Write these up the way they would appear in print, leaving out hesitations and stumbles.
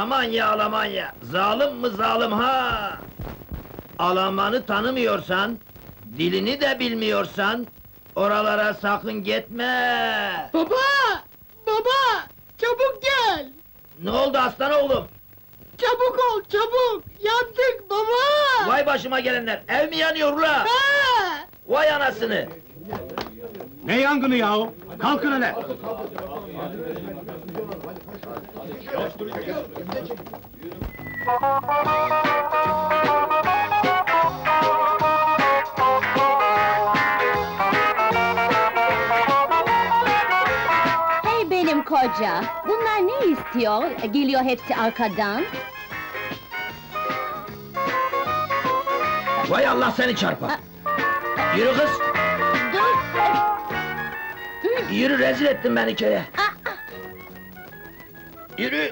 Almanya, Almanya! Zalim mi zalim ha! Almanı tanımıyorsan, dilini de bilmiyorsan, oralara sakın gitme! Baba! Baba! Çabuk gel! Ne oldu aslan oğlum? Çabuk ol, çabuk! Yandık baba! Vay başıma gelenler, ev mi yanıyor ula? Ha! Vay anasını! Ne yangını yahu? Kalkın hele! Hey benim koca! Bunlar ne istiyor? Geliyor hepsi arkadan. Vay Allah seni çarpar! Yürü kız! Dur! Yürü, rezil ettin beni köye! Yürü!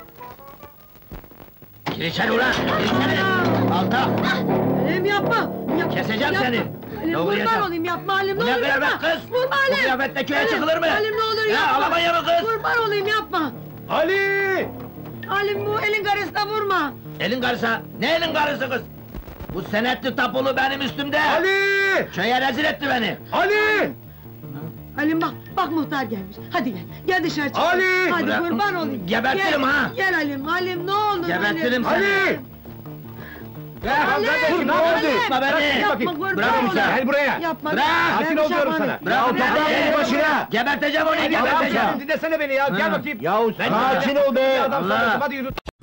Gir içeri ulan! Gir içeri! Alta! Halim yapma! Keseceğim yapma. seni! Halim Doğrayacağım. kurban olayım yapma Halim, Bu ne ne olur yapma! kıyafet kız? Vurma Halim! Bu kıyafetle köye Halim, çıkılır mı? Halim ne olur Ya, yapma! Almanya mı kız? Kurban olayım yapma! Ali! Halim bu elin karısına vurma! Elin karısı, ne elin karısı kız? Bu senetli tapulu benim üstümde! Ali! Köye rezil etti beni! Ali! Halim bak muhtar gelmiş, hadi gel, gel dışarı çık! Ali! Hadi Bırak- kurban olayım! Gebertirim Gel, ha! Gel Halim ne olur Gebertirim Halim! seni! Ali! Ya Ali! kardeşim, ne Ali! oldu? Yapma beni! Yapma, bakayım, kurban bırak olayım. sen, gel buraya! Yapma! Bırak! Sakin ol diyorum sana! Bırak Ya beni! toprak beni başına! Geberteceğim onu, Tamam geberteceğim! canım, dinlesene beni ya, gel bakayım! Yahu Sakin ol be! Allah! Hadi yürü!